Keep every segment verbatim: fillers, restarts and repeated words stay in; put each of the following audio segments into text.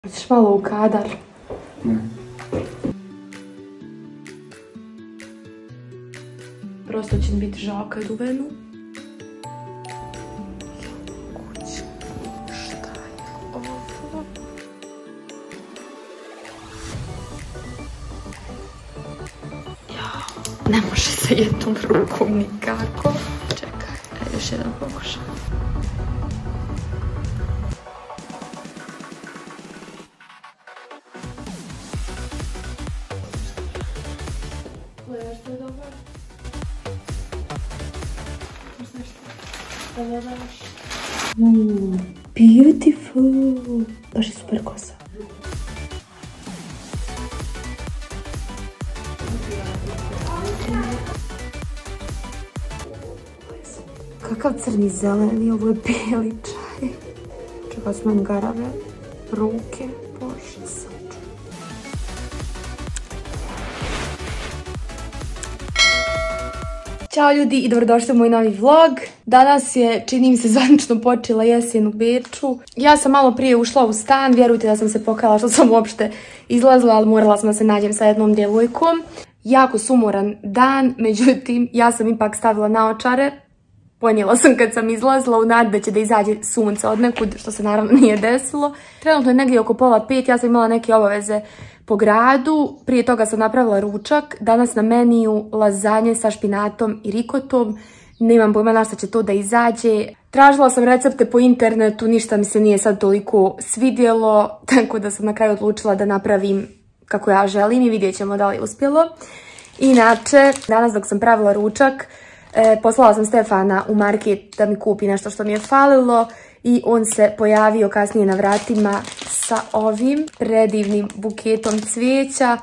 Hoćeš malo u kadar? Ne. Prosto će mi biti žao kad uvenu. Šta je ovo? Ne može se jednom rukom nikako. Čekaj, ajde još jedan pokušaj. Gledaš to dobro? Da gledaš? Uuu, beautiful! Baš je super kosa. Kakav crni zeleni, ovo je bijeli čaj. Čekaj, su meni garave ruke. Bože, saču. Ćao ljudi i dobrodošli u moj novi vlog. Danas je, čini mi se, zvanično počela jesen u Beču. Ja sam malo prije ušla u stan, vjerujte da sam se pokajala što sam uopšte izlazila, ali morala sam da se nađem sa jednom djevojkom. Jako sumoran dan, međutim, ja sam ipak stavila naočare. Ponijela sam kad sam izlazila u nadi da će da izađe sunce od nekud, što se naravno nije desilo. Trenutno je negdje oko pola pet, ja sam imala neke obaveze po gradu. Prije toga sam napravila ručak. Danas na meniju lazanje sa špinatom i rikotom. Nemam pojma na šta će to da izađe. Tražila sam recepte po internetu, ništa mi se nije sad toliko svidjelo, tako da sam na kraju odlučila da napravim kako ja želim i vidjet ćemo da li je uspjelo. Inače, danas dok sam pravila ručak, E, poslala sam Stefana u market da mi kupi nešto što mi je falilo i on se pojavio kasnije na vratima sa ovim predivnim buketom cvijeća.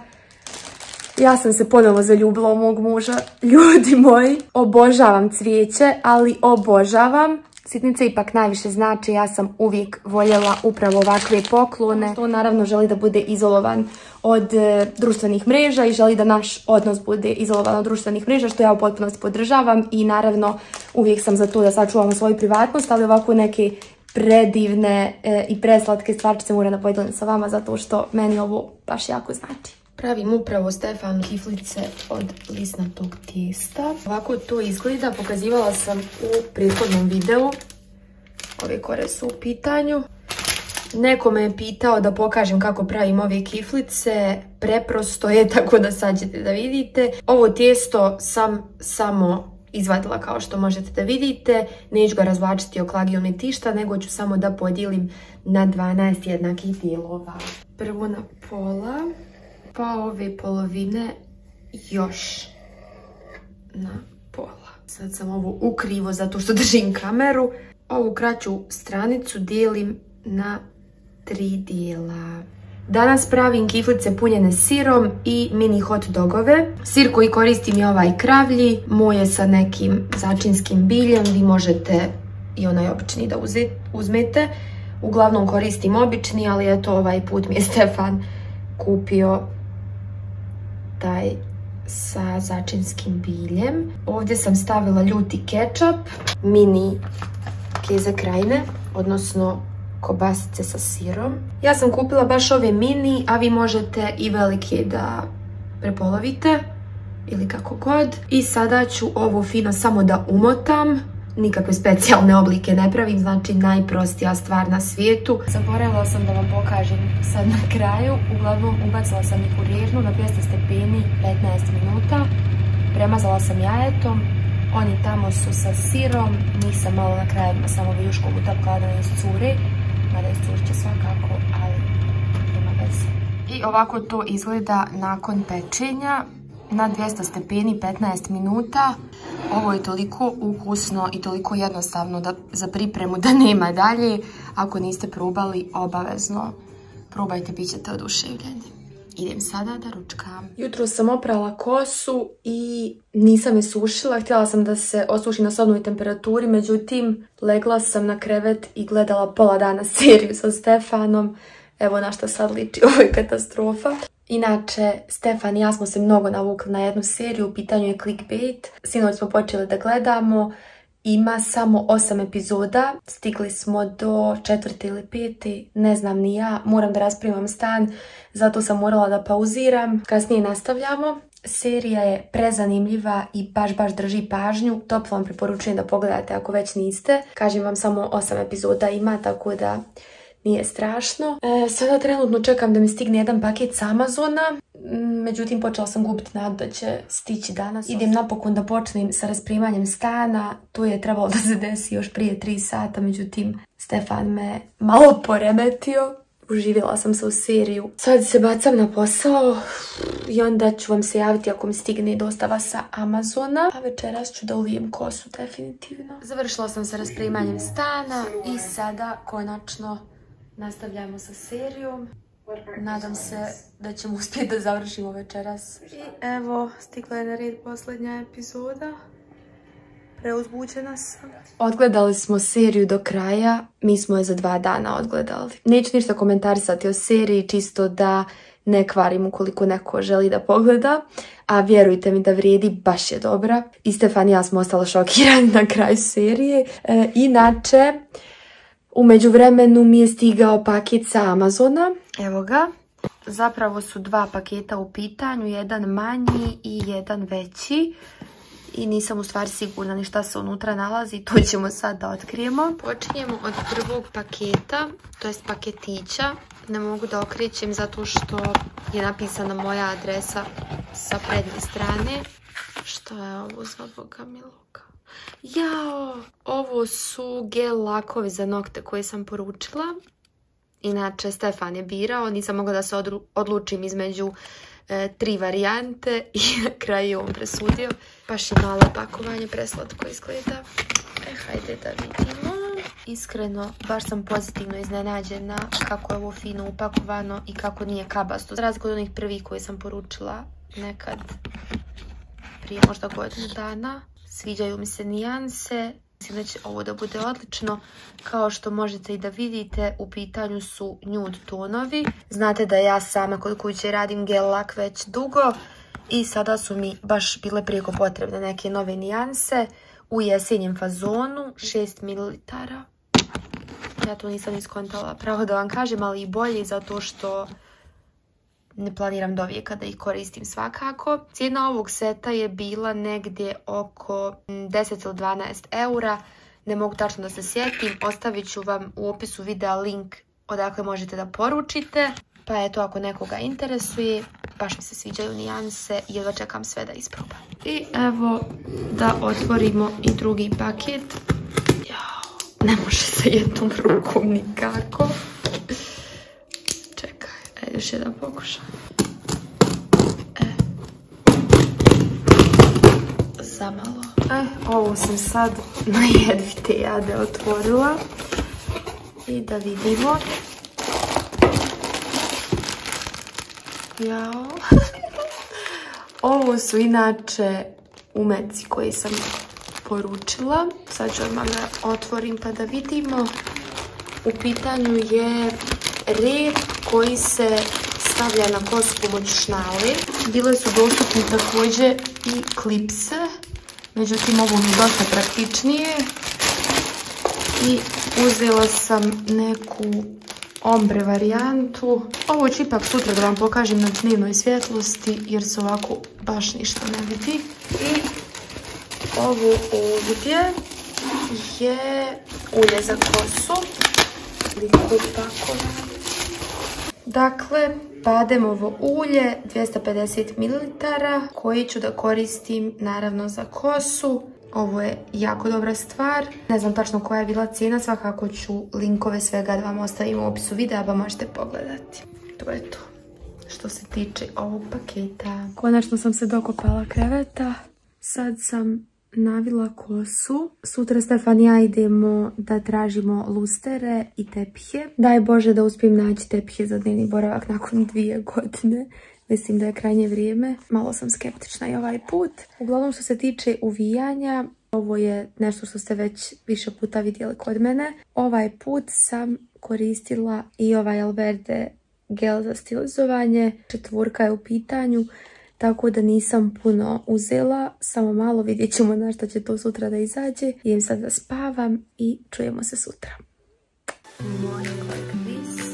Ja sam se ponovo zaljubila u mog muža. Ljudi moji, obožavam cvijeće, ali obožavam. Sitnice ipak najviše znači, ja sam uvijek voljela upravo ovakve poklone. On naravno želi da bude izolovan od e, društvenih mreža i želi da naš odnos bude izolovan od društvenih mreža, što ja u potpunosti podržavam i naravno uvijek sam za to da sačuvamo svoju privatnost, ali ovako neke predivne e, i preslatke stvarčice moram da podijelim sa vama zato što meni ovo baš jako znači. Pravim upravo Stefanu kiflice od lisnatog tijesta. Ovako to izgleda, pokazivala sam u prethodnom videu. Ove kore su u pitanju. Neko me je pitao da pokažem kako pravim ove kiflice. Preprosto je, tako da sad ćete da vidite. Ovo tijesto sam samo izvadila kao što možete da vidite. Neću ga razvlačiti oklagijom ni tišta, nego ću samo da podijelim na dvanaest jednakih dijelova. Prvo na pola. Pa ove polovine još na pola. Sad sam ovo ukrivo zato što držim kameru. Ovu kraću stranicu dijelim na tri dijela. Danas pravim kiflice punjene sirom i mini hot dogove. Sir koji koristim je ovaj kravlji. Moj je sa nekim začinskim biljem. Vi možete i onaj obični da uzmete. Uglavnom koristim obični, ali eto ovaj put mi je Stefan kupio taj sa začinskim biljem. Ovdje sam stavila ljuti kečap, mini keze krajine, odnosno kobasice sa sirom. Ja sam kupila baš ove mini, a vi možete i velike da prepolovite ili kako god. I sada ću ovo fino samo da umotam. Nikakve specijalne oblike ne pravim, znači najprostija stvar na svijetu. Zaboravila sam da vam pokažem sad na kraju. Uglavnom ubacila sam ih u rježnu na dvjesto stepeni petnaest minuta. Premazala sam jajetom. Oni tamo su sa sirom. Nisam malo na kraju samo vijuškom utapkala da ne iscure. Mada iscurit će svakako, ali nema veze. I ovako to izgleda nakon pečenja. Na dvjesto stepeni petnaest minuta. Ovo je toliko ukusno i toliko jednostavno da, za pripremu da nema dalje. Ako niste probali, obavezno probajte, bit ćete oduševljeni. Idem sada da ručkam. Jutro sam oprala kosu i nisam je sušila. Htjela sam da se osuši na sobnoj temperaturi, međutim legla sam na krevet i gledala pola dana seriju sa Stefanom. Evo na što sad liči, ovo je katastrofa. Inače, Stefan i ja smo se mnogo navukli na jednu seriju, u pitanju je Clickbait. Sinoć smo počeli da gledamo ima samo osam epizoda. Stigli smo do četvrte ili pete, ne znam ni ja. Moram da raspremam stan, zato sam morala da pauziram. Kasnije nastavljamo. Serija je prezanimljiva i baš baš drži pažnju. Toplo vam preporučujem da pogledate ako već niste. Kažem vam, samo osam epizoda ima, tako da nije strašno. E, sada trenutno čekam da mi stigne jedan paket s Amazona. Međutim, počela sam gubiti nadu da će stići danas. Idem napokon da počnem sa raspremanjem stana. To je trebalo da se desi još prije tri sata, međutim Stefan me malo poremetio. Uživjela sam se u seriju. Sad se bacam na posao i onda ću vam se javiti ako mi stigne dostava sa Amazona. A večeras ću da uvijem kosu definitivno. Završila sam sa raspremanjem stana i sada konačno nastavljamo sa serijom. Nadam se da ćemo uspjeti da završimo večeras. I evo, stigla je na red posljednja epizoda. Preuzbuđena sam. Odgledali smo seriju do kraja. Mi smo je za dva dana odgledali. Neću ništa komentarisati o seriji, čisto da ne kvarim ukoliko neko želi da pogleda. A vjerujte mi da vrijedi, baš je dobra. I Stefan i ja smo ostali šokirani na kraju serije. E, inače, u međuvremenu mi je stigao paket sa Amazona. Evo ga. Zapravo su dva paketa u pitanju, jedan manji i jedan veći. I nisam u stvari sigurna ni šta se unutra nalazi, to ćemo sad da otkrijemo. Počinjemo od prvog paketa, to jest paketića. Ne mogu da okrećem zato što je napisana moja adresa sa prednje strane. Što je ovo za Boga miloga? Jao, ovo su gel lakovi za nokte koje sam poručila. Inače, Stefan je birao, nisam mogla da se odlučim između e, tri varijante i na kraju on presudio. Baš je malo pakovanje, preslatko izgleda. E, hajde da vidimo. Iskreno, baš sam pozitivno iznenađena kako je ovo fino upakovano i kako nije kabasto. Za razliku od onih prvih koje sam poručila nekad prije možda godinu dana. Sviđaju mi se nijanse. Mislim da će ovo da bude odlično. Kao što možete i da vidite, u pitanju su nude tonovi. Znate da ja sama kod kuće radim gel lak već dugo i sada su mi baš bile prijeko potrebne neke nove nijanse u jesenjem fazonu. šest mililitara. Ja to nisam iskontala, pravo da vam kažem, ali i bolje zato što ne planiram do vijeka da ih koristim svakako. Cijena ovog seta je bila negdje oko deset ili dvanaest eura. Ne mogu tačno da se sjetim. Ostavit ću vam u opisu videa link odakle možete da poručite. Pa eto, ako nekoga interesuje, baš mi se sviđaju nijanse i jedva čekam sve da isprobam. I evo da otvorimo i drugi paket. Jao, ne može sa jednom rukom nikako. Još jedan pokušaj. E. Zamalo. E, ovo sam sad na jedvite jade otvorila. I da vidimo. Jao. Ovo su inače umeci koji sam poručila. Sad ću odmah da otvorim pa da vidimo. U pitanju je rep koji se stavlja na kosu pomoću šnale. Bile su dostupni također i klipse, međutim ovo mi je dosta praktičnije. I uzela sam neku ombre varijantu. Ovo ću ipak sutra da vam pokažem na dnevnoj svjetlosti jer se ovako baš ništa ne vidi. I ovo ovdje je ulje za kosu. Dakle, bademovo ulje dvjesto pedeset mililitara koji ću da koristim naravno za kosu. Ovo je jako dobra stvar. Ne znam tačno koja je bila cijena, svakako ću linkove svega da vam ostavim u opisu videa pa možete pogledati. To je to što se tiče ovog paketa. Konačno sam se dokopala kreveta. Sad sam navila kosu. Sutra Stefan i ja idemo da tražimo lustere i tepihe. Daj Bože da uspijem naći tepihe za dnevni boravak nakon dvije godine. Mislim da je krajnje vrijeme. Malo sam skeptična i ovaj put. Uglavnom što se tiče uvijanja, ovo je nešto što ste već više puta vidjeli kod mene. Ovaj put sam koristila i ovaj Alverde gel za stilizovanje. Četvorka je u pitanju. tako da nisam puno uzela, samo malo, vidjet ćemo na što će to sutra da izađe. Idem sad da spavam i čujemo se sutra. Morning like this.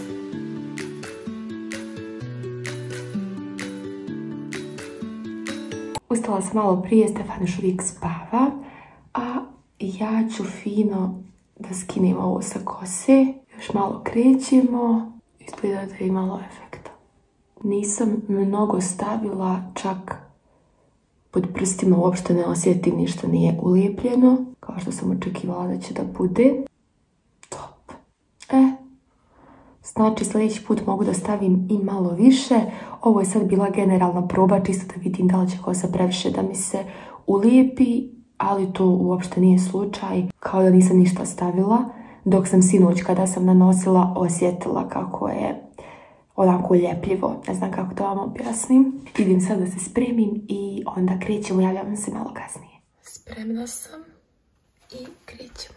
Ustala sam malo prije, Stefan još uvijek spava, a ja ću fino da skinem ovo sa kose. Još malo krećemo, izgleda da je imalo efekta. Nisam mnogo stavila, čak pod prstima uopšte ne osjetim, ništa nije ulijepljeno, kao što sam očekivala da će da bude. Top. E, znači sljedeći put mogu da stavim i malo više. Ovo je sad bila generalna proba, čisto da vidim da li će kosa previše da mi se ulijepi, ali to uopšte nije slučaj, kao da nisam ništa stavila, dok sam sinoć kada sam nanosila osjetila kako je onako ljepljivo, ne znam kako to vam objasnim. Idem sad da se spremim i onda krećemo, javljam se malo kasnije. Spremna sam i krećemo.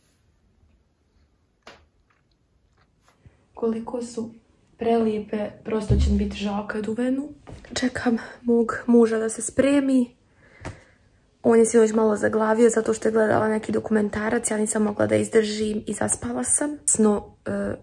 Koliko su prelijepe, prosto će mi biti žao kad uvenu. Čekam mog muža da se spremi. On je sinoć malo zaglavio zato što je gledala neki dokumentarac, ja nisam mogla da izdržim i zaspala sam. Snow, uh,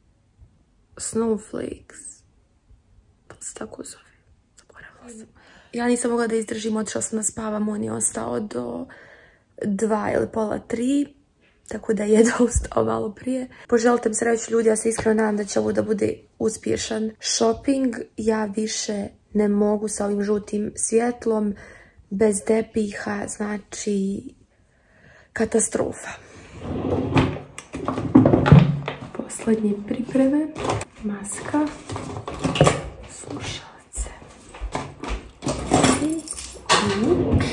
Snowflakes, to se tako zove, zaboravila sam. Ja nisam mogla da izdržim, otišla sam da spavam, on je ostao do dva ili pola tri, tako da je ustao malo prije. Poželite mi sreću ljudi, ja se iskreno nadam da će ovo da bude uspješan shopping. Ja više ne mogu sa ovim žutim svjetlom, bez tepiha, znači katastrofa. Posljednje pripreme, maska, slušalice i ključ.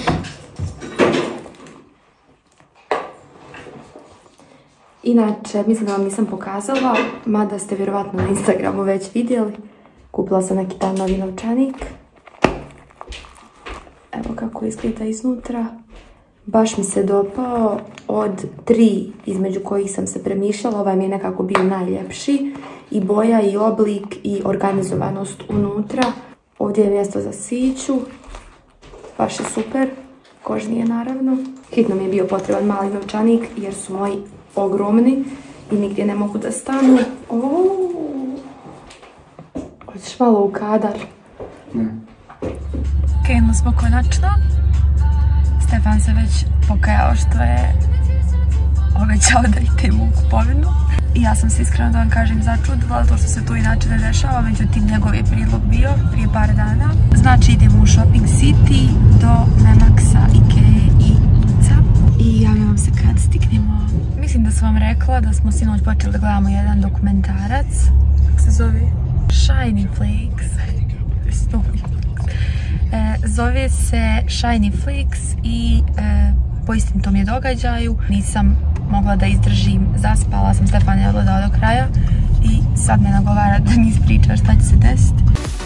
Inače, mislim da vam nisam pokazala, mada ste vjerovatno na Instagramu već vidjeli, kupila sam neki taj novi novčanik. Evo kako izgleda iznutra. Baš mi se dopao, od tri između kojih sam se premišljala, ovaj mi je nekako bio najljepši. I boja, i oblik, i organizovanost unutra. Ovdje je mjesto za siću. Baš je super. Kožni je naravno. Hitno mi je bio potreban mali novčanik jer su moji ogromni i nigdje ne mogu da stanu. Oooo. Hoćeš malo u kadar? Ne. Krenuli smo konačno. Stefan se već pokajao što je obećao da idemo u kupovinu. I ja sam se iskreno da vam kažem začudila, to što se to inače ne dešava, međutim njegov je prijedlog bio prije par dana. Znači idemo u Shopping City do Memaxa, Ikee i Luca. I javljam vam se kad stignemo. Mislim da sam vam rekla da smo sinoć počeli da gledamo jedan dokumentarac. Kako se zove? Shiny Flakes. E, zove se Shiny Flakes i e, po istinitom je događaju. Nisam mogla da izdržim, zaspala sam, Stefan je odgledao do kraja i sad me nagovara da mi ispriča šta će se desiti.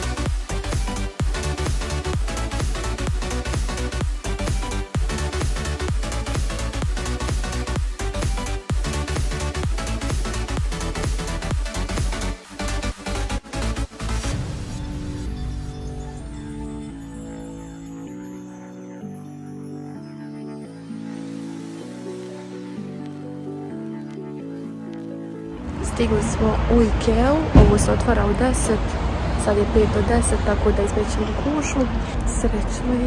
Stigli smo u Ikeu, ovo se otvara u deset, sad je pet do deset, tako da izmećemo gužvu. Srećno je.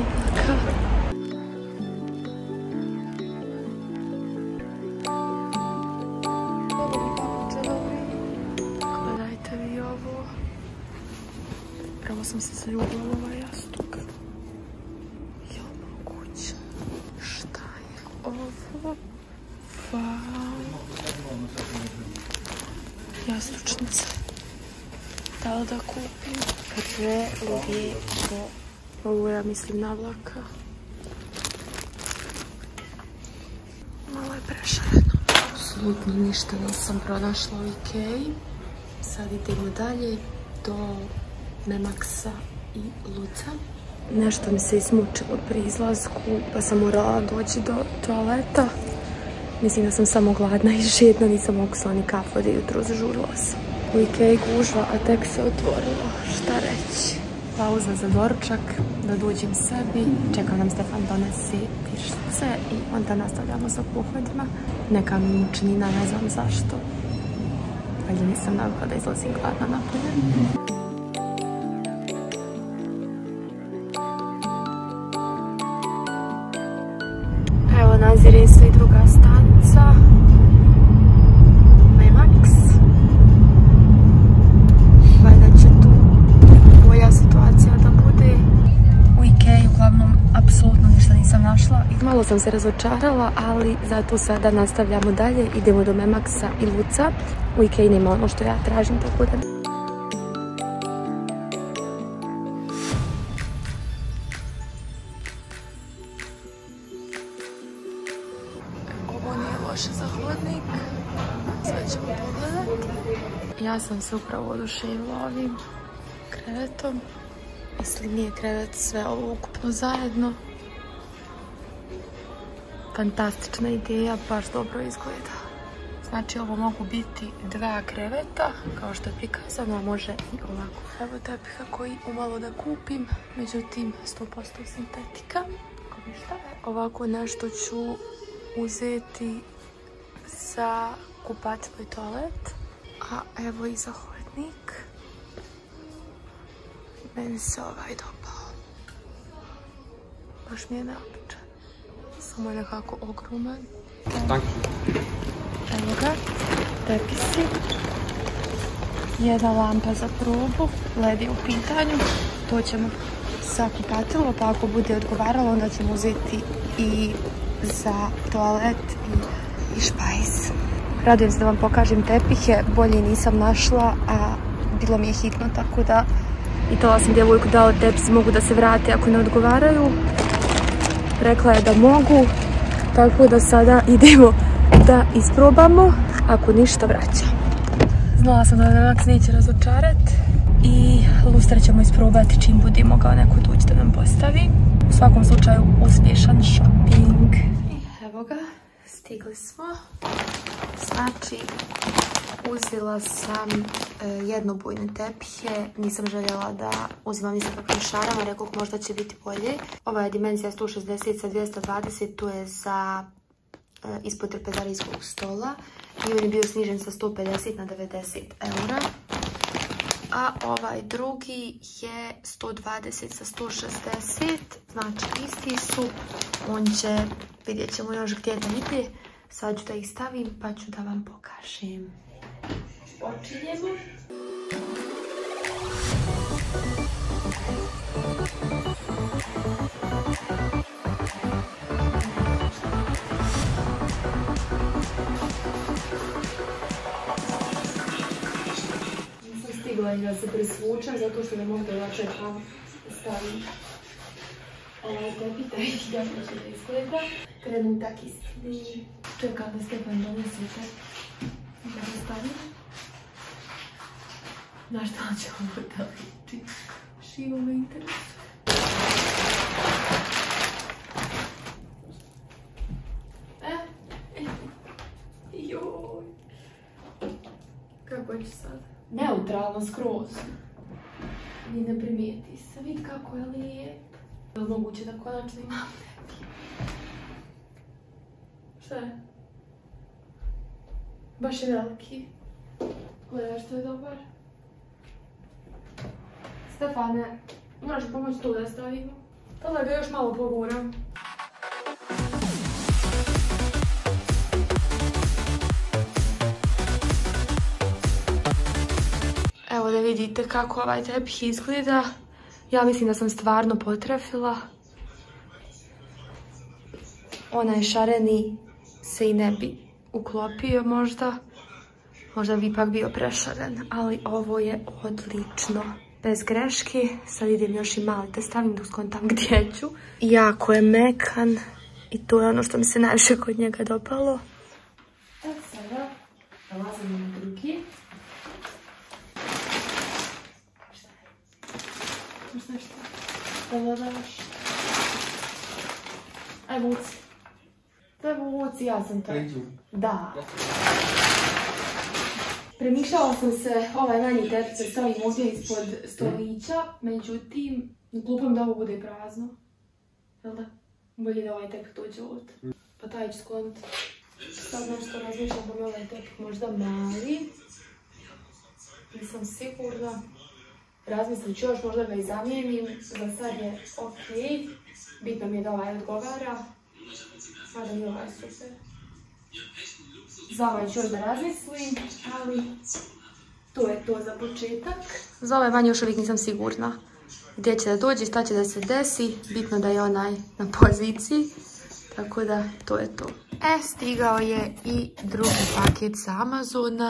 Gledajte vi ovo. Pravo sam se zaljubila u ovaj jastuk. Jel moguće? Šta je ovo? Wow. Jastučnice. Da li da kupim? Prelijepo. Ovo ja mislim navlaka. Malo je prešareno. Apsolutno ništa nisam pronašla u Ikeji. Sad idemo dalje do Memaxa i Luca. Nešto mi se izmučilo pri izlasku, pa sam morala doći do toaleta. Mislim da sam samo gladna i žedna, nisam okusila ni kafu od jutro, zažurila sam. U Ikeji gužva, a tek se otvorilo. Šta reći? pauza za doručak, da dođem sebi. Čeka nam Stefan donese piršice i onda nastavljamo sa pohodima. Neka mi mučnina, ne znam zašto. Valjda nisam navikla da izlazim gladna napolje. Evo nazire se i druga stanica. Memax. Valjda će tu bolja situacija da bude. U Ikeji uglavnom apsolutno ništa nisam našla. Malo sam se razočarala, ali zato sada nastavljamo dalje. Idemo do Memaxa i Luca. U Ikeji nema ono što ja tražim, tako da... Ovo nije loše za hodnik. Sve ćemo pogledati. Ja sam se upravo oduševila ovim krevetom. Mislim, nije krevet, sve ovo ukupno zajedno. Fantastična ideja, baš dobro izgleda. Znači, ovo mogu biti dva kreveta, kao što je prikazano, može i ovako. Evo tepiha koji umalo da kupim, međutim, sto posto sintetika. Ovako nešto ću uzeti za kupac i toalet, a evo i za hodnik. Meni se ovaj dopao. Baš mi je neobičan. Samo je nekako ogroman. Evo ga, tepisi. Jedna lampa za probu, led je u pitanju. To ćemo sa kupatilo, pa ako bude odgovaralo, onda ćemo uzeti i za toalet i, i špajz. Radujem se da vam pokažem tepihe, bolje nisam našla, a bilo mi je hitno, tako da pitala sam djevojku da li tepisi mogu da se vrate ako ne odgovaraju. Rekla je da mogu, tako da sada idemo da isprobamo, ako ništa vraćam. Znala sam da Memax neće razočarati i lustre ćemo isprobati čim budemo mogao neko doći da nam postavi. U svakom slučaju uspješan shopping. Evo ga, stigli smo. Znači, uzela sam e, jednobojne tepihe, nisam željela da uzimam ništa kakvim šarama, rekao možda će biti bolje. Ova je dimenzija sto šezdeset sa dvjesto dvadeset, to je za e, ispod trpezarijskog stola i on je bio snižen sa sto pedeset na devedeset eura. A ovaj drugi je sto dvadeset sa sto šezdeset, znači isti su, on će, vidjet ćemo još gdje da ide. Sad ću da ih stavim pa ću da vam pokažem. Počinjemo. Nisam stigla i da se presvučem zato što ne mogu da ja čekam da stavim ovaj tepih da ih jako će da izgleda. Trenutak istini. Čekam da Stefan donesete da ga stavim. Znaš šta će ovo da liči? Živo me interesuje. E, e, joj. Kako će sad? Neutralno skroz. Ni ne primijeti se. Vidi kako je lijep. Je li moguće da konačno imam neki? Šta je? Baš je veliki. Gledaj što je dobar. Stefane, moraš pomoći tu da stavimo. Tada ga još malo poguram. Evo da vidite kako ovaj tepih izgleda. Ja mislim da sam stvarno potrefila. Onaj šareni se i ne bi uklopio možda. Možda bi ipak bio prešaren, ali ovo je odlično. Bez greške. Sad idem još i malo da stavim dok skontam gdje ću. Jako je mekan i to je ono što mi se najviše kod njega dopalo. Evo sada dolazimo na drugi. Šta je? Možda nešto da gledaš. Aj vuci. Da vuci, ja sam to. Da. Premišljala sam se, ovaj manji tepih se stavim ovdje ispod stolića, međutim, glupam da ovo bude prazno. Jel da? Bolje da ovaj tepih dođe ovdje. Pa taj ću skloniti. Sad nešto razmišljam da mi ovaj tepih možda mali. Nisam sigurna. Razmislit ću još, možda ga i zamijenim. Za sad je okej. Bitno mi je da ovaj odgovara. Mada mi je ovaj super. Za ovaj ću još da razmislim, ali to je to za početak. Za ovaj van još uvijek nisam sigurna gdje će da dođe, šta će da se desi. Bitno da je onaj na poziciji. Tako da to je to. E, stigao je i drugi paket sa Amazona.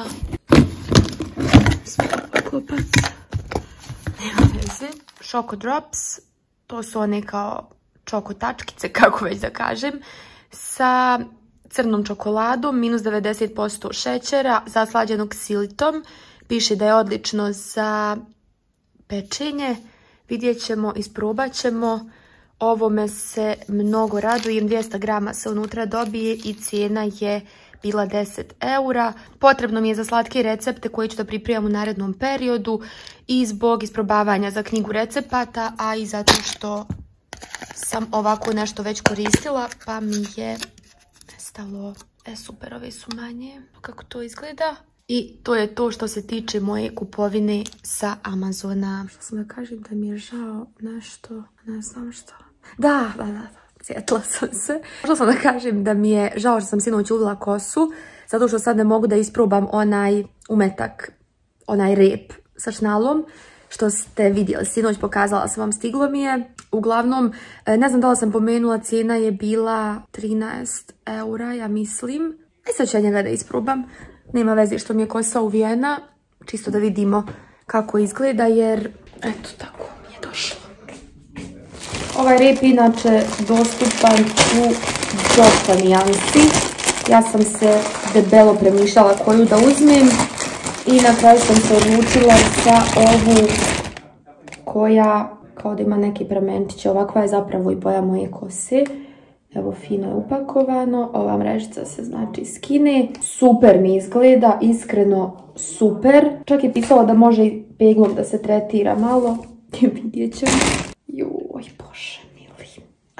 Kupac. Nema veze. Choco Drops. To su one kao čoko tačkice, kako već da kažem. Sa crnom čokoladom, minus devedeset posto šećera, zaslađenog ksilitom. Piše da je odlično za pečenje. Vidjet ćemo, isprobat ćemo. Ovome se mnogo radujem. dvjesto grama se unutra dobije i cijena je bila deset eura. Potrebno mi je za slatke recepte koje ću da pripremam u narednom periodu i zbog isprobavanja za knjigu recepata, a i zato što sam ovako nešto već koristila, pa mi je nestalo. E, super, ove su manje. Kako to izgleda? I to je to što se tiče moje kupovine sa Amazona. Što sam da kažem da mi je žao nešto, ne znam što. Da, da, da, da. Sjetila sam se. Što sam da kažem da mi je žao što sam sinoć uvila kosu, zato što sad ne mogu da isprobam onaj umetak, onaj rep sa šnalom, što ste vidjeli sinoć, pokazala sam vam, stiglo mi je. Uglavnom, ne znam da li sam pomenula, cijena je bila trinaest eura, ja mislim. I sad ću ja njega da isprobam. Nema veze što mi je kosa uvijena, čisto da vidimo kako izgleda, jer eto, tako mi je došlo. Ovaj rep je inače dostupan u dosta nijansi. Ja sam se debelo premišljala koju da uzmem i na kraju sam se odlučila za ovu koja kao da ima neki prementiće. Ovakva je zapravo i boja moje kose. Evo, fino je upakovano. Ova mrežica se znači skine. Super mi izgleda, iskreno super. Čak je pisalo da može i peglom da se tretira malo. Vidjet ćemo. Joj, bože mili.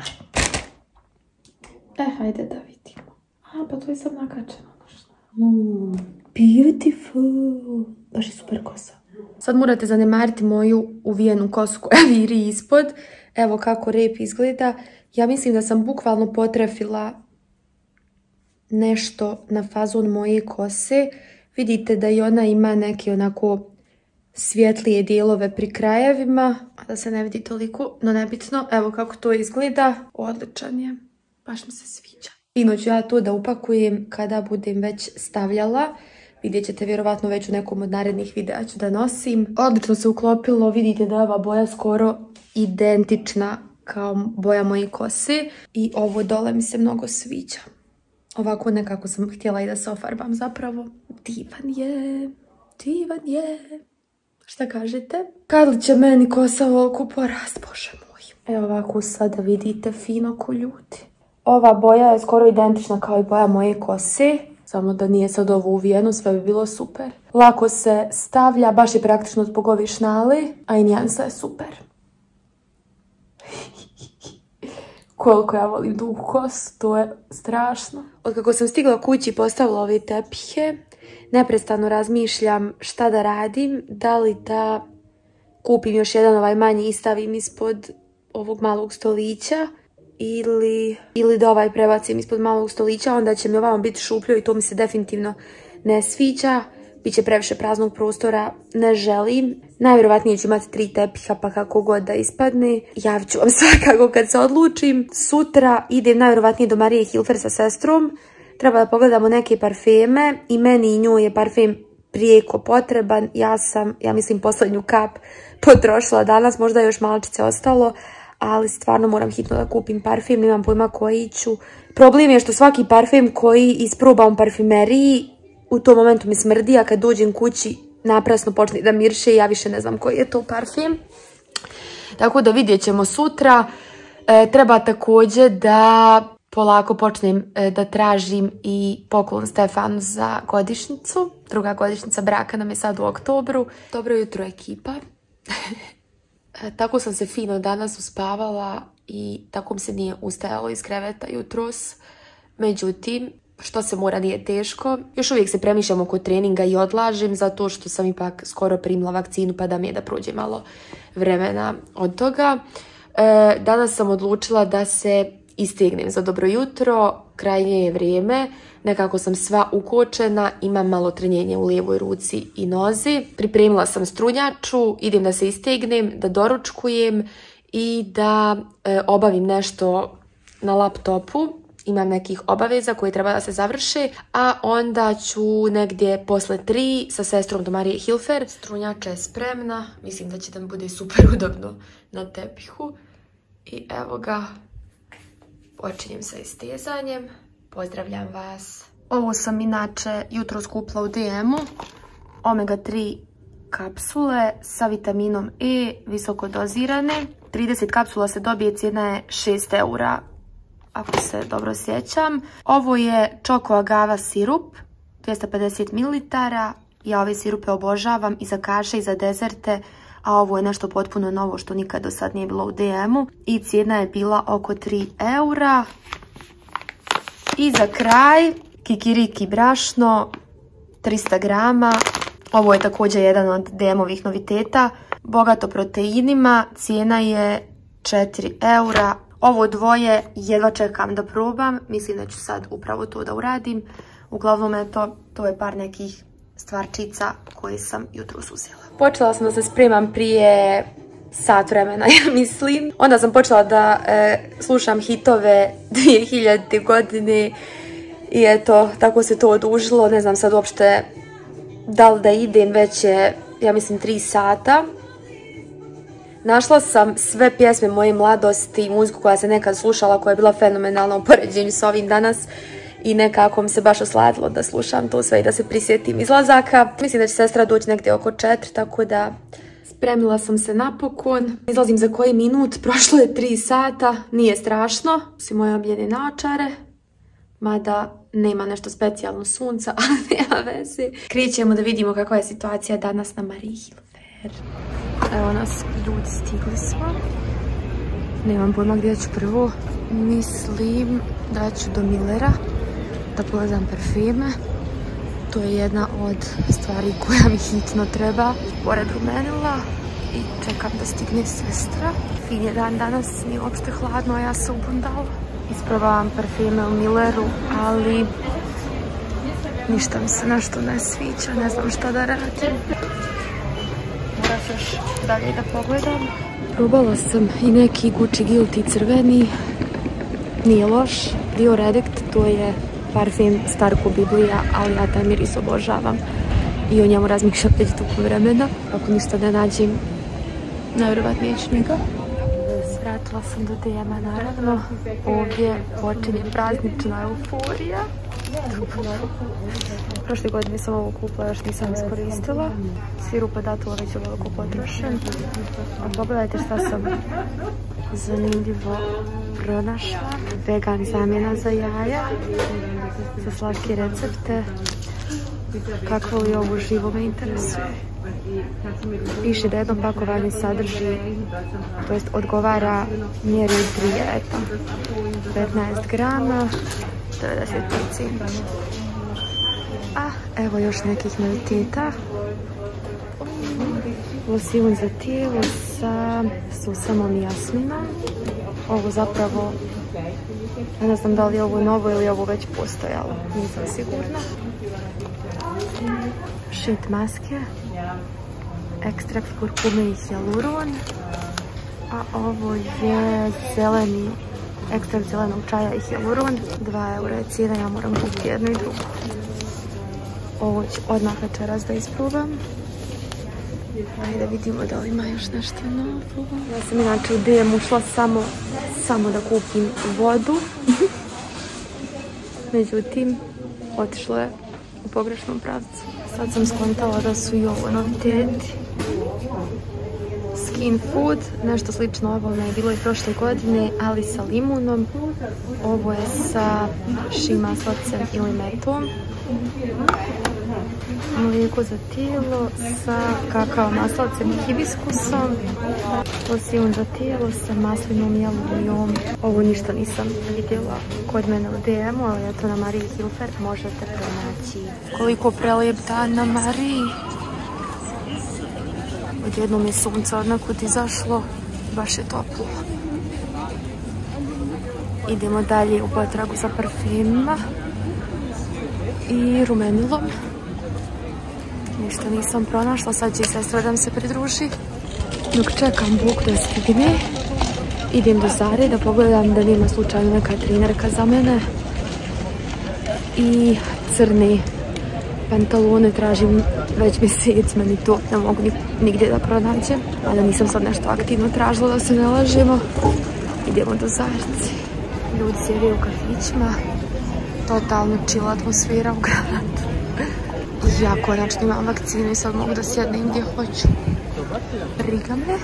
E, hajde da vidimo. A, pa to je sad nakačeno. Mm, beautiful. Baš je super kosa. Sad morate zanemariti moju uvijenu kosu koja viri ispod. Evo kako rep izgleda. Ja mislim da sam bukvalno potrefila nešto na fazon moje kose. Vidite da i ona ima neke onako svjetlije dijelove pri krajevima, a da se ne vidi toliko, no nebitno. Evo kako to izgleda. Odličan je. Baš mi se sviđa. Fino ću ja to da upakujem kada budem već stavljala. Vidjet ćete vjerovatno već u nekom od narednih videa ću da nosim. Odlično se uklopilo. Vidite da je ova boja skoro identična kao boja moje kose. I ovo dole mi se mnogo sviđa. Ovako nekako sam htjela i da se ofarbam zapravo. Divan je. Divan je. Šta kažete? Kad li će meni kosa ovoliko porast, bože moj. Evo ovako sada vidite fino ko ljudi. Ova boja je skoro identična kao i boja moje kose. Samo da nije sad ovo uvijeno, sve bi bilo super. Lako se stavlja, baš je praktično zbog ovih šnali, a i nijansa je super. Koliko ja volim dugu kosu, to je strašno. Od kako sam stigla kući i postavila ove tepihe, neprestano razmišljam šta da radim, da li da kupim još jedan ovaj manji i stavim ispod ovog malog stolića, ili, ili da ovaj prebacim ispod malog stolića, onda će mi ovamo biti šupljo i to mi se definitivno ne sviđa. Biće previše praznog prostora, ne želim. Najvjerovatnije ću imati tri tepiha, pa kako god da ispadne. Javit ću vam svakako kad se odlučim. Sutra idem najvjerovatnije do Marije Hilfer sa sestrom. Treba da pogledamo neke parfeme i meni i njoj je parfem prijeko potreban. Ja sam, ja mislim, posljednju kap potrošila danas, možda je još malčice ostalo, ali stvarno moram hitno da kupim parfem, nemam pojma koji ću. Problem je što svaki parfem koji isprobam u parfumeriji, u tom momentu mi smrdi, a kad dođem kući naprasno počne da mirše i ja više ne znam koji je to parfem. Tako da vidjet ćemo sutra. E, treba također da polako počnem da tražim i poklon Stefanu za godišnjicu. Druga godišnjica braka nam je sad u oktobru. Dobro jutro, ekipa. Tako sam se fino danas uspavala i tako mi se nije ustajalo iz kreveta jutros. Međutim, što se mora, nije teško. Još uvijek se premišljam oko treninga i odlažem zato što sam ipak skoro primila vakcinu pa da mi je da prođe malo vremena od toga. E, danas sam odlučila da se istegnem za dobro jutro, krajnje je vrijeme, nekako sam sva ukočena, imam malo trenjenje u lijevoj ruci i nozi. Pripremila sam strunjaču, idem da se istegnem, da doručkujem i da e, obavim nešto na laptopu. Imam nekih obaveza koje treba da se završe, a onda ću negdje posle tri sa sestrom do Marije Hilfer. Strunjača je spremna, mislim da će da mi bude super udobno na tepihu. I evo ga, počinjem sa istezanjem. Pozdravljam vas. Ovo sam inače jutro skupila u D M-u. omega tri kapsule sa vitaminom E, visoko dozirane. trideset kapsula se dobije, cijena je šest eura. Ako se dobro sjećam. Ovo je Choco Agave sirup, dvjesto pedeset mililitara. Ja ove sirupe obožavam i za kaše i za dezerte, a ovo je nešto potpuno novo što nikad do sad nije bilo u D M-u. I cijena je bila oko tri eura. I za kraj, kikiriki brašno, trista grama. Ovo je također jedan od D M-ovih noviteta. Bogato proteinima, cijena je četiri eura. Ovo dvoje jedva čekam da probam, mislim da ću sad upravo to da uradim. Uglavnom, eto, to je par nekih stvarčica koje sam jutros uzela. Počela sam da se spremam prije sat vremena, ja mislim. Onda sam počela da e, slušam hitove dvije hiljadite godine i eto, tako se to odužilo. Ne znam sad uopšte da li da idem, već je, ja mislim, tri sata. Našla sam sve pjesme moje mladosti, muziku koja se nekad slušala, koja je bila fenomenalna u poređenju s ovim danas i nekako mi se baš osladilo da slušam to sve i da se prisjetim izlazaka. Mislim da će sestra doći negdje oko četiri, tako da spremila sam se napokon. Izlazim za koji minut, prošlo je tri sata, nije strašno. Svi moje omljene naočare, mada nema nešto specijalno sunca, ali nema veze. Krećemo da vidimo kakva je situacija danas na Mariji Hilfer. Evo nas, ljudi, stigli smo. Nemam pojma gdje ću prvo. Mislim da ću do Millera da pogledam parfeme. To je jedna od stvari koja mi hitno treba. Pored rumenila i čekam da stigne sestra. Fin je dan danas, nije uopšte hladno, a ja se ubundala. Isprobavam parfeme u Milleru, ali ništa mi se nešto ne sviđa, ne znam šta da radim. Moram još dalje da pogledam. Probala sam i neki Gucci Guilty crveni. Nije loš. Dior Addict, to je parfem Starko Biblija, ali ja taj miris obožavam. I o njemu razmišljam već dugo vremena. Ako ništa ne nađem, najvjerovatnije neću njega. Svratila sam do D M-a, naravno. Ovdje počinje praznična euforija. Prošle godine sam ovo kupila, još nisam iskoristila. Sirup od datula već je veliko potrošen. A pogledajte šta sam zanimljivo pronašla. Vegan zamjena za jaja. Za slatke recepte. Kakvo li ovo živo me interesuje. Piše da jedno pakovanje sadrži, to jest odgovara mjeri dijeta. petnaest grama, devedeset pet centi. A evo još nekih noviteta. Losion za tijelo sa susamom i jasminom. Ovo zapravo, ne znam da li je ovo novo ili ovo već postojalo, nisam sigurna. Sheet maske, ekstrakt kurkume i hyaluron, a ovo je zeleni, ekstrakt zelenog čaja i hyaluron, dva eura je cijena, ja moram kupiti jednu i drugu. Ovo ću odmah večeras da isprobam. Ajde da vidimo da li ima još nešto novo. Ja sam inače u D M ušla samo, samo da kupim vodu. Međutim, otišlo je u pogrešnom pravcu. Sad sam skontala da su i ovo noviteti. Skin Food, nešto slično ovome je bilo i prošle godine, ali sa limunom. Ovo je sa šim maslicem ili metom. Mlijeko za tijelo sa kakao maslacem i hibiskusom. Losion za tijelo sa maslinom i alujom. Ovo ništa nisam vidjela kod mene u D M-u, ali je to na Marie Hilfer, možete pronaći. Koliko prelijep dan na Mariji. Odjednom je sunce odnakud izašlo, baš je toplo. Idemo dalje u potragu za parfemima i rumenilom. Ništa nisam pronašla, sad će sestra da mi se pridruži. Dok čekam Bog da stigne, idem do Zare da pogledam da nema slučajno neka trenerka za mene. I crne pantalone tražim već mjesec, meni to ne mogu nigdje da pronađem. Ali nisam sad nešto aktivno tražila da se ne lažemo. Idemo do Zarci. Ljudi sjede u kafićima. Totalno chill atmosfera u gradu. Ja konačno imam vakcinu i sad mogu da sjednem gdje hoću. Briga me.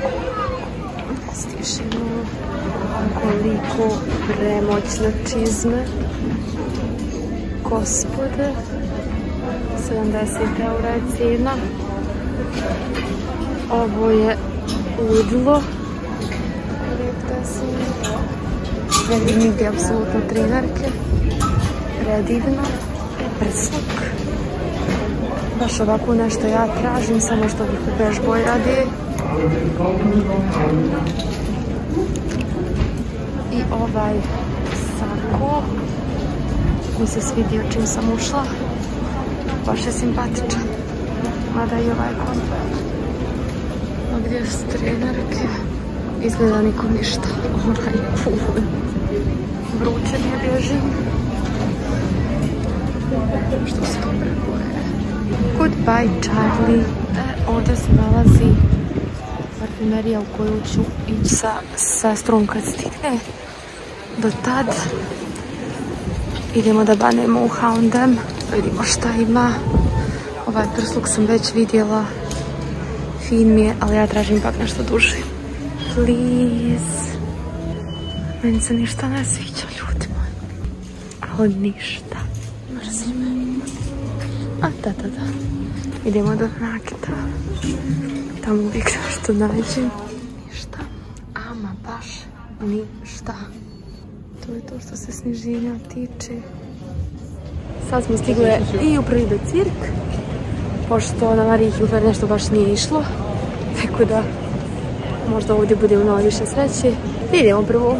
Stišimo. Koliko premoćne čizme. Gospode. sedamdeset eura je cijena. Ovo je ludilo. Ne vidim nigdje apsolutno trenerke. Predivno. Prsluk. Baš ovako nešto ja tražim, samo što bih u bež boji radi. I ovaj sako mi se svidio čim sam ušla. Baš je simpatičan. Mada i ovaj komplet. A gdje su trenerke? Izgleda nikom ništa. Onaj pun. Vruće mi bježim. Što su dobre boje. Goodbye Charlie. E, ovdje se nalazi parfumerija u koju ću ići sa sestrom kad stigne. Do tad idemo da banemo u H and M. Vidimo šta ima. Ovaj prsluk sam već vidjela. Fin mi je, ali ja tražim ipak nešto duže. Please. Meni se ništa ne sviđa, ljudi moji. Ali ništa. Mrzim me. A, da, da, da. Idemo do Nakita. Tamo uvijek nešto nađem. Ništa. Ama baš ništa. To je to što se sniženja tiče. Sad smo stigle i u prvi do cirk. Pošto na Marie Hilfer nešto baš nije išlo. Tako da možda ovdje bude u malo više sreće. Idemo prvo.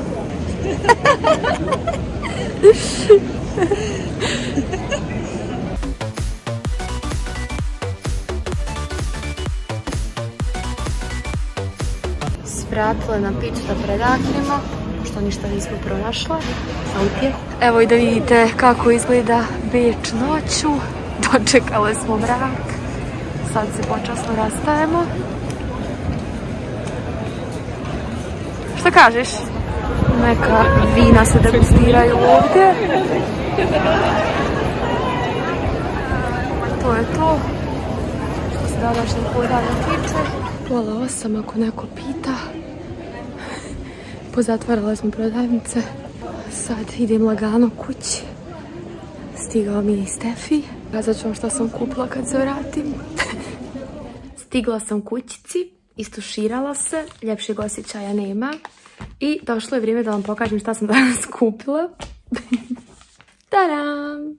Svratile na pić da predahnemo, što ništa nismo pronašle. Autje. Evo i da vidite kako izgleda Beč noću. Dočekale smo mrak. Sad se počasno rastajemo. Šta kažeš? Neka vina se degustiraju ovdje. To je to. Što se današnjeg podanja tiče. Pola osam ako neko pita. Pozatvarala smo prodavnice. Sad idem lagano kući. Stigao mi je i Stefi. Kazat ću vam što sam kupila kad se vratim. Stigla sam kućici. Istuširala se. Ljepšeg osjećaja nema. I došlo je vrijeme da vam pokažem šta sam danas kupila. Tadam!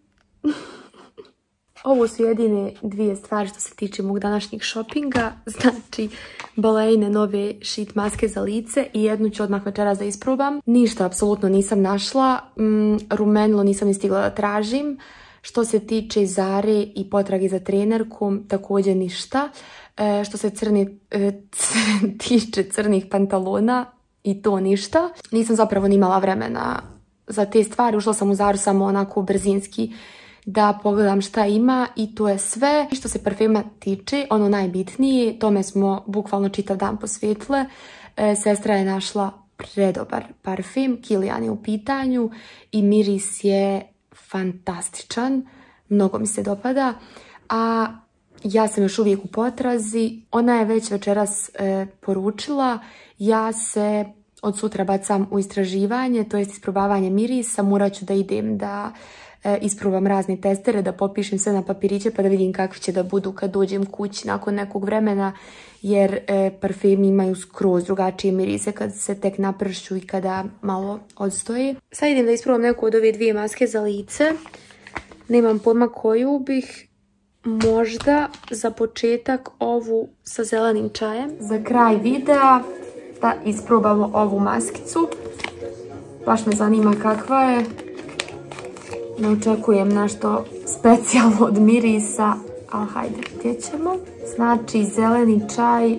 Ovo su jedine dvije stvari što se tiče mog današnjeg shoppinga. Znači, balejne nove sheet maske za lice i jednu ću odmah večeras da isprobam. Ništa apsolutno nisam našla. Mm, rumenilo nisam ni stigla da tražim. Što se tiče Zare i potrage za trenerkom, također ništa. E, što se crni, e, tiče crnih pantalona, i to ništa. Nisam zapravo ni imala vremena za te stvari. Ušla sam u Zaru samo onako brzinski da pogledam šta ima i to je sve. Što se parfema tiče, ono najbitnije, tome smo bukvalno čitav dan posvetile. E, sestra je našla predobar parfem, Kilian je u pitanju i miris je fantastičan. Mnogo mi se dopada. A ja sam još uvijek u potrazi. Ona je već večeras e, poručila. Ja se od sutra bacam u istraživanje, to jest isprobavanje mirisa. Morat ću da idem da e, isprobam razne testere, da popišem sve na papiriće pa da vidim kakvi će da budu kad dođem kući nakon nekog vremena, jer e, parfemi imaju skroz drugačije mirise kad se tek napršću i kada malo odstoji. Sad idem da isprobam neku od ove dvije maske za lice. Nemam pojma koju bih. Možda za početak ovu sa zelenim čajem. Za kraj videa da isprobamo ovu maskicu. Baš me zanima kakva je. Ne očekujem nešto specijalno od mirisa, ali hajde, vidjet ćemo. Znači, zeleni čaj.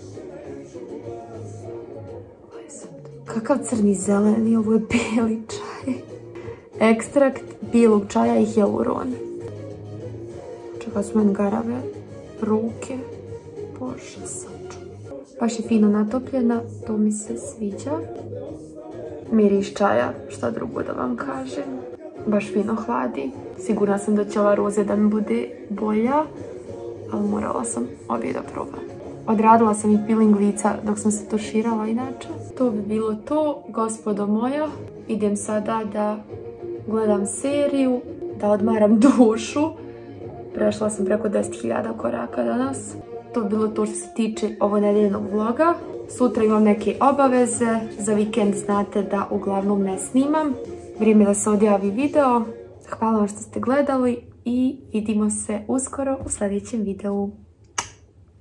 Kakav crni zeleni, ovo je bijeli čaj. Ekstrakt bijelog čaja i hyaluron. Čekaj, su meni garave ruke. Bože, saču. Baš je fino natopljena, to mi se sviđa. Miris čaja, šta drugo da vam kažem. Baš fino hladi. Sigurna sam da će ova roze da mi bude bolja, ali morala sam obje da probam. Odradila sam i peeling lica dok sam se tuširala inače. To bi bilo to, gospodo moja. Idem sada da gledam seriju, da odmaram dušu. Prešla sam preko deset hiljada koraka danas. To bi bilo to što se tiče ovo nedeljnog vloga. Sutra imam neke obaveze. Za vikend znate da uglavnom ne snimam. Vrijeme da se odjavi video. Hvala vam što ste gledali i vidimo se uskoro u sljedećem videu.